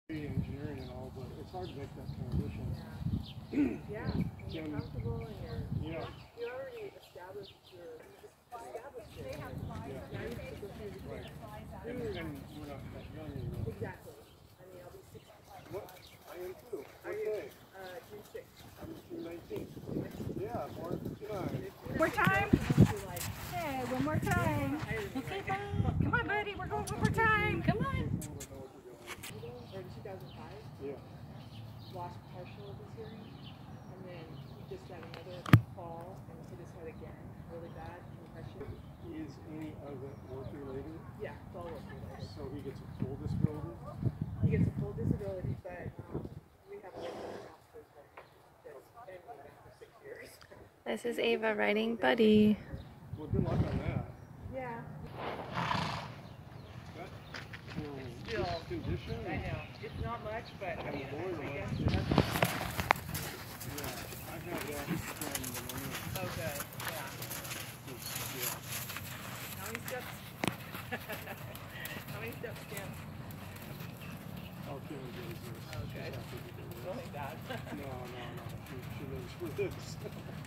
engineering and all, but it's hard to make that transition. Yeah, and you're comfortable and you already established your, They have flies on their faces. Right. And we're not that young anymore. Exactly. I mean, I'll be 60. What? I am too. What day? June 6th. I'm June 19th. Yeah, born 59. One more time. Hey, one more time. Okay, come on, buddy. We're going one more time. Come on. Or 2005. Yeah. Lost partial of his hearing. And then he just got another fall and hit his head again. Really bad concussion. Is any of it work related? Yeah, it's all work related. So he gets a full disability? He gets a full disability, but we have a that's been with him for 6 years. This is Ava riding Buddy. Well, good luck on that. Yeah. That Still, condition? I know. It's not much, but I mean, I guess Yeah, I have that from the moment. so good. Yeah. Yeah. How many steps? How many steps, Kim? I'll kill her. Okay. Really bad. No. She lives for this.